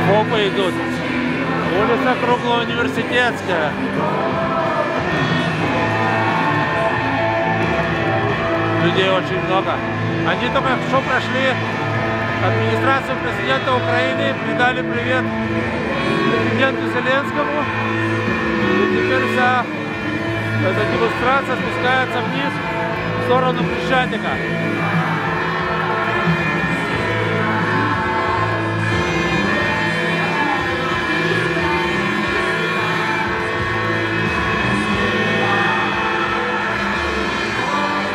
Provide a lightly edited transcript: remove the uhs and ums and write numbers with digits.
Копы идут. Улица Круглоуниверситетская. Людей очень много. Они только что прошли администрацию президента Украины, передали привет президенту Зеленскому. И теперь вся эта демонстрация спускается вниз в сторону Крещатика.